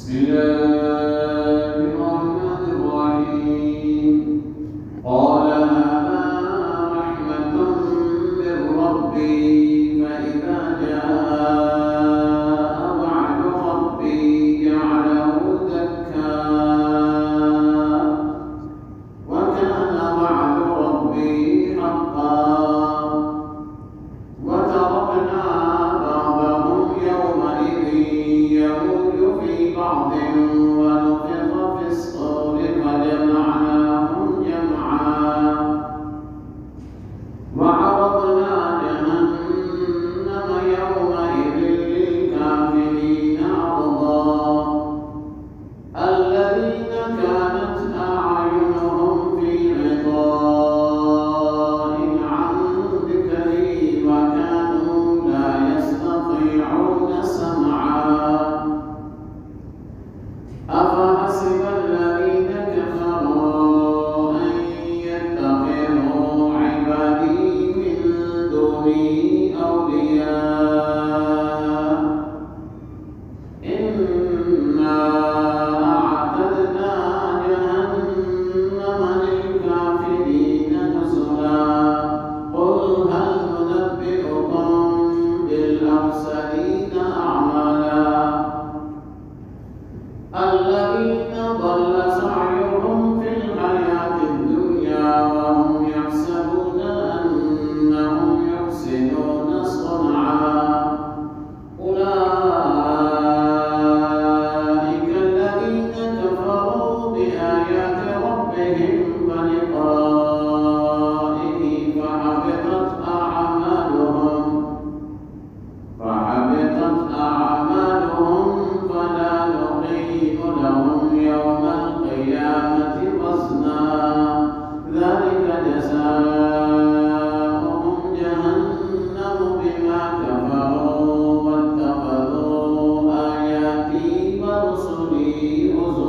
بسم الله الرحمن الرحيم. قال هذا رحمة من ربي فإذا جاء وعد ربي جعله دكا وكان وعد ربي حقا وتركنا بعضهم يومئذ يموج في بعض ونفخ في الصور فجمعناهم جمعا وعرضنا جهنم يومئذ للكافرين عرضا الذين كانت أعينهم في غطاء عن ذكري وكانوا لا يستطيعون سمعا أفحسب الذين كفروا أن يتخذوا عبادي من دوني أولياء إنا أعتدنا جهنم للكافرين نزلا قل هل ننبئكم بالأخسرين أعمالا الذين ضل سعيهم في الحياة الدنيا وهم يحسبون أنهم يحسنون صنعا أولئك الذين كفروا بآيات ربهم ولقائه فحبطت أعمالهم فلا نقيم لهم يوم القيامة وزنا ذلك جزاؤهم جهنم بما كفروا واتخذوا آياتي ورسلي هزوا